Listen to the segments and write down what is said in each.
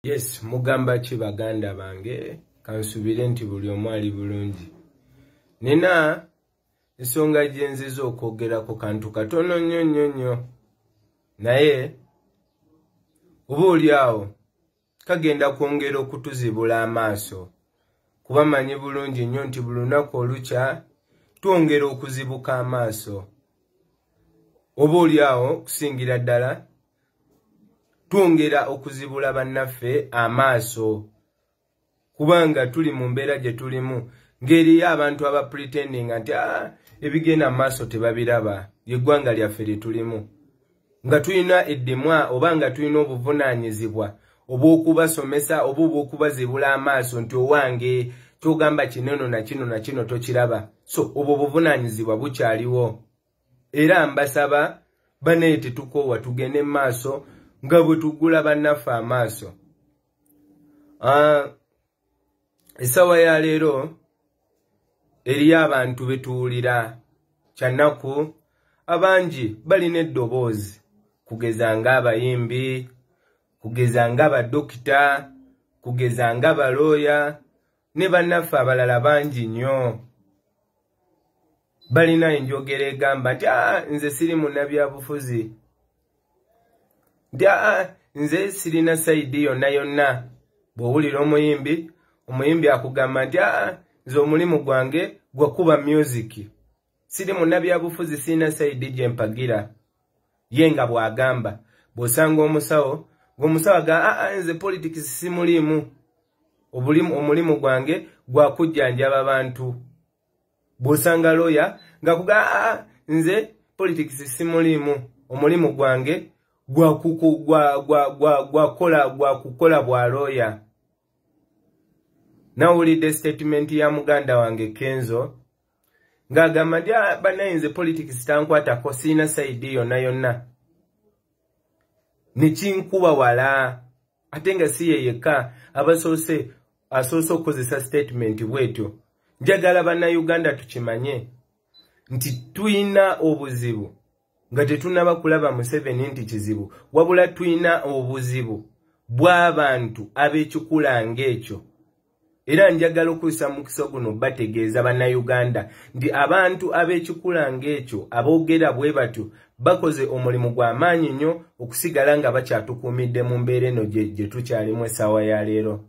Yes, mugamba ki baganda bange, kansubire nti buli omu ali bulungi. Nina ensonga gye nziza okwogerako kantu katono nnyo. Naye oba oli awo kagenda kwongera okutuzibula amaaso. Kuba manyi bulungi nnyo nti buli lunaku olukya twongera okuzibuka amaaso. Oba oli awo kusingira ddala twongera okuzibula bannaffe amaaso. Kubanga tuli mu mbeera gye tulimu ng'eriyo abantu aba pretending nti ebigenda amaaso tebabiraba, yeggwanga lyaffe lye tulimu. Nga tulina eddemwa oba nga tulina obuvunaanyizibwa obw'okubasomesa oba obw'okubazibula amaaso nti owange kyogamba kino na kino tokiraba. So obwo obuvunaanyizibwa bukyaliwo. Era mbasaba banaye tetukoowa tugende mu maaso nga bwe tuggula bannaffe amaaso. Essawa ya leero eriyo abantu betuwulira kyannaku abangi balina eddoboozi, kugeza ng'abayimbi, kugeza ng'abadokita, kugeza ng'abalooya ne bannaffe abalala bangi nnyo. Balina enjogera egamba nti nze siri munnabyabufuzi, nti nze sirina sayidi yonna. Bw'owulira omuyimbi akugamba nti nze omulimu gwange gwakuba music, siri munnabyabufuzi, sirina sayidi gye mpagira. Ye nga bw'agamba. Bw'osanga omusawo aga nze politics simulimu, omulimu gwange gwakujjanjaba abantu. Bw'osanga lawyer ng'akugamba nze politics simulimu, omulimu gwange gwakukola bwa lawyer. Nawulidde statement ya muganda wange Kenzo ng'agamba nti banaye nze politics tankwatako, sirina sayidi yonna. Ne kinkuba wala, ate nga si ye yekka asoose okukozesa statement bw'etyo. Njagala bannayuganda tukimanye nti tuyina obuzibu nga tetunnaba kulaba Museveni nti kizibu, wabula tuyina obuzibu bw'abantu ab'ekikula ng'ekyo. Era njagala okuyisa mukisa guno bategeeza bannayuganda nti abantu ab'ekikula ng'ekyo aboogera bwe batyo bakoze omulimu gw'amaanyi nnyo okusigala nga bakyatukuumidde mu mbeera eno gye tukyalimu essaawa ya leero.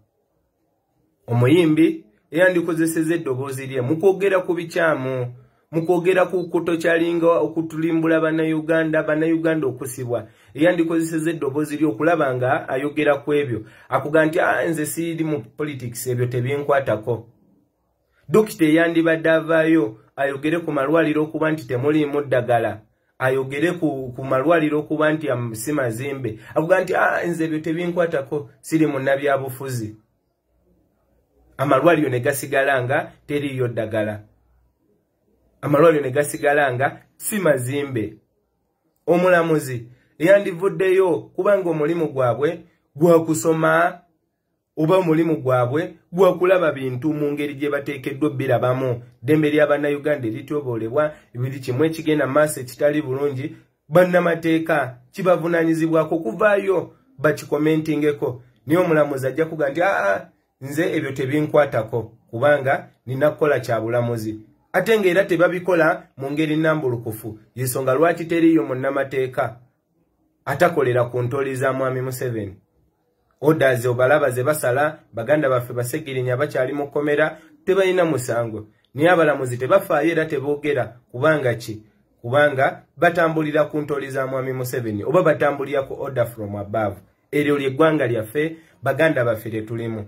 Omuyimbi eyandikozeseza eddoboozi lye mu kwogera ku bikyamu, mu kwogera ku kutokyalinga okutulimbula bannayuganda okusibwa, eyandikozeseza eddoboozi lye okulaba nga ayogera ku ebyo, akuga nti nze siri mu politics, ebyo tebinkwatako. Dokita eyandibadde avaayo ayogere ku malwaliro okuba nti temuliimu ddagala, ayogere ku malwaliro okuba nti si mazimbe, akuga nti nze ebyo tebinkwatako, siri munnabyabufuzi. Amalwaliro ne gasigala nga teriiyo ddagala, amalwaliro ne gasigala nga si mazimbe. Omulamuzi eyandivuddeyo kubanga omulimu gwabwe gwa kusoma oba omulimu gwabwe gwa kulaba bintu mu ngeri gye bateekeddwa birabamu. Ddembe lya bannayuganda erityoboolebwa, ebiri kimu ekigenda mu maaso ekitali bulungi, bannamateeka kibavunaanyizibwako kuvaayo bakikomentingeko. Naye omulamuzi ajja kuga nti nze ebyo tebinkwatako kubanga nina kukola kya bulamuzi. Ate ng'era tebabikola mu ngeri nnambulukufu, y'ensonga lwaki teriiyo munnamateeka atakolera ku ntoli za mwami Museveni. Orders obalaba ze basala, baganda baffe basegirinya bakyali mu kkomera, tebalina musango. Naye abalamuzi tebafaayo era teboogera kubanga ki? Kubanga batambulira ku ntoli za mwami Museveni oba batambulira ku order from above. Eryo ly'eggwanga lyaffe, baganda baffe tetulimu.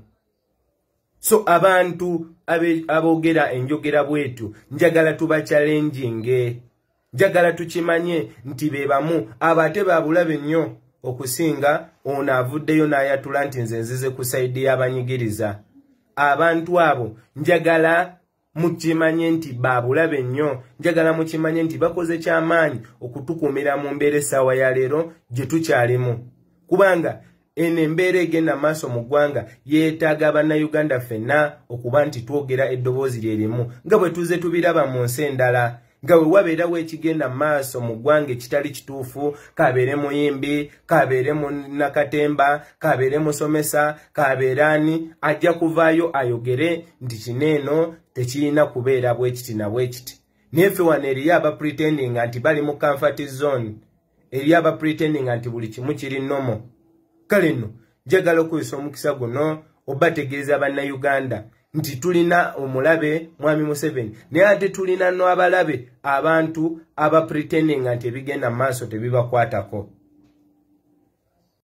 So abantu aboogera enjogera bwetu njagala tuba challenging, njagala tukimanye nti be bamu abate babulabe nnyo okusinga ono avuddeyo n'ayatula nti nze nzize ku sayidi y'abanyigiriza. Abantu abo njagala mukimanye nti babulabe nnyo, njagala mukimanye nti bakoze ky'amaanyi okutukuumira mu mbeera essaawa ya leero gye tukyalimu. Kubanga eno embeera egenda maaso mu ggwanga yeetaaga bannayuganda ffenna okuba nti twogera eddoboozi lye limu nga bwe tuze tubiraba mu nsi endala. nga we wabeerawo ekigenda maaso mu ggwanga kitali kituufu, kabeere muyimbi, kabeere munnakatemba, kabeere musomesa, kabeere ani, ajja kuvaayo ayogere nti kino eno tekirina kubeera bwe kiti na bwe kiti. Naye ffe wano eriyo aba pretending nti bali mu comfort zone, eriyo aba pretending nti buli kimu kiri nomo. Kale nno njagala okuyisa omukisa guno obategeeza bannayuganda nti tulina omulabe mwami Museveni, naye ate tulina no abalabe abantu aba pretending nti ebigenda maaso tebibakwatako.